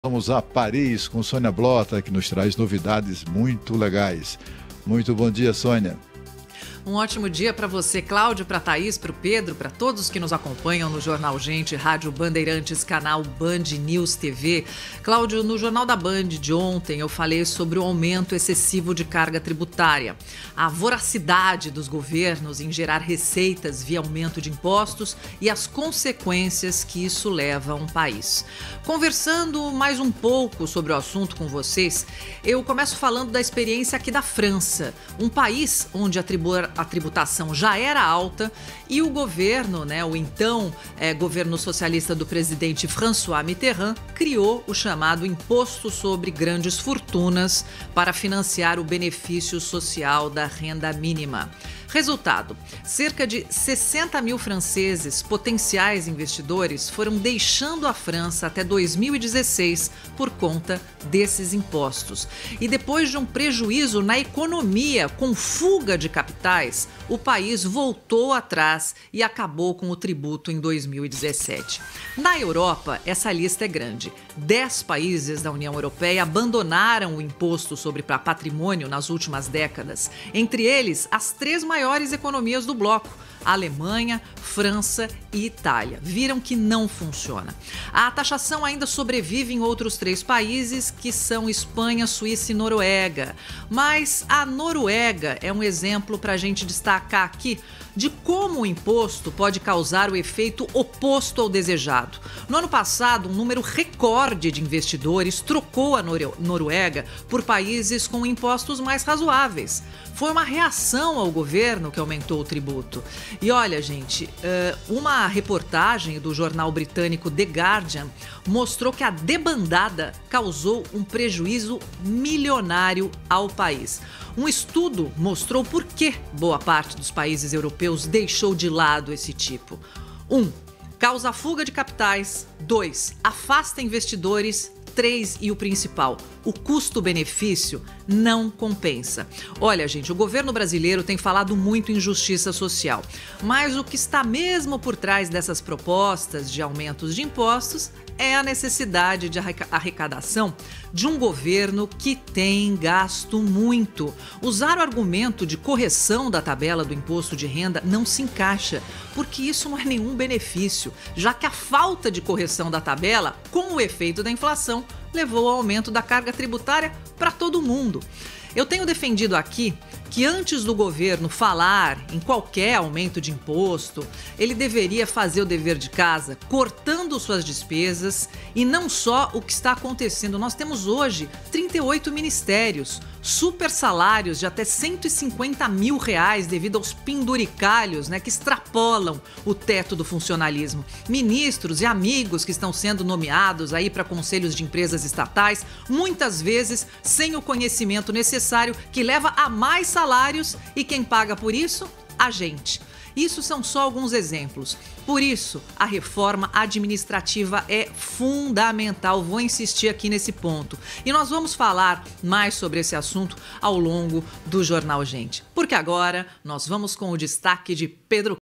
Vamos a Paris com Sônia Blota, que nos traz novidades muito legais. Muito bom dia, Sônia. Um ótimo dia para você, Cláudio, para a Thaís, para o Pedro, para todos que nos acompanham no Jornal Gente, Rádio Bandeirantes, canal Band News TV. Cláudio, no Jornal da Band de ontem eu falei sobre o aumento excessivo de carga tributária, a voracidade dos governos em gerar receitas via aumento de impostos e as consequências que isso leva a um país. Conversando mais um pouco sobre o assunto com vocês, eu começo falando da experiência aqui da França, um país onde a tributação já era alta e o governo, o então governo socialista do presidente François Mitterrand, criou o chamado Imposto sobre Grandes Fortunas para financiar o benefício social da renda mínima. Resultado: cerca de 60 mil franceses, potenciais investidores, foram deixando a França até 2016 por conta desses impostos. E depois de um prejuízo na economia com fuga de capitais, o país voltou atrás e acabou com o tributo em 2017. Na Europa, essa lista é grande. 10 países da União Europeia abandonaram o imposto sobre patrimônio nas últimas décadas. Entre eles, as 3 maiores economias do bloco: Alemanha, França e Itália. Viram que não funciona. A taxação ainda sobrevive em outros 3 países, que são Espanha, Suíça e Noruega. Mas a Noruega é um exemplo para a gente destacar aqui de como o imposto pode causar o efeito oposto ao desejado. No ano passado, um número recorde de investidores trocou a Noruega por países com impostos mais razoáveis. Foi uma reação ao governo que aumentou o tributo. E olha, gente, uma reportagem do jornal britânico The Guardian mostrou que a debandada causou um prejuízo milionário ao país. Um estudo mostrou por que boa parte dos países europeus deixou de lado esse tipo. 1. Causa fuga de capitais. 2. Afasta investidores. 3. E o principal: o custo-benefício não compensa. Olha, gente, o governo brasileiro tem falado muito em justiça social, mas o que está mesmo por trás dessas propostas de aumentos de impostos é a necessidade de arrecadação de um governo que tem gasto muito. Usar o argumento de correção da tabela do imposto de renda não se encaixa, porque isso não é nenhum benefício, já que a falta de correção da tabela, com o efeito da inflação, levou ao aumento da carga tributária para todo mundo. Eu tenho defendido aqui que antes do governo falar em qualquer aumento de imposto, ele deveria fazer o dever de casa, cortando suas despesas, e não só o que está acontecendo. Nós temos hoje 38 ministérios, super salários de até R$150 mil devido aos penduricalhos, que extrapolam o teto do funcionalismo. Ministros e amigos que estão sendo nomeados aí para conselhos de empresas estatais, muitas vezes sem o conhecimento necessário, que leva a mais salários, e quem paga por isso? A gente. Isso são só alguns exemplos. Por isso, a reforma administrativa é fundamental. Vou insistir aqui nesse ponto. E nós vamos falar mais sobre esse assunto ao longo do Jornal Gente. Porque agora nós vamos com o destaque de Pedro